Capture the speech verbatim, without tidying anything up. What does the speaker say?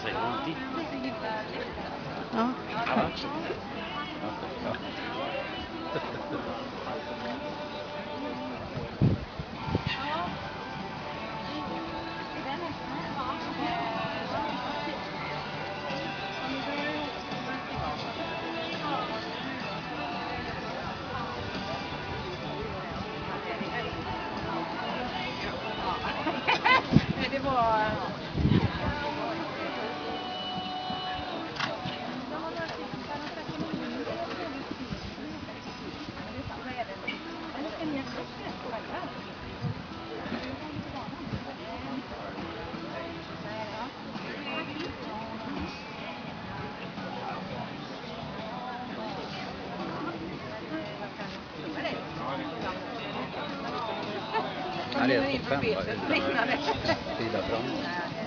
svänger hon dit. Ja. Ja. Det var... Ja, det är på fem. Sida fram.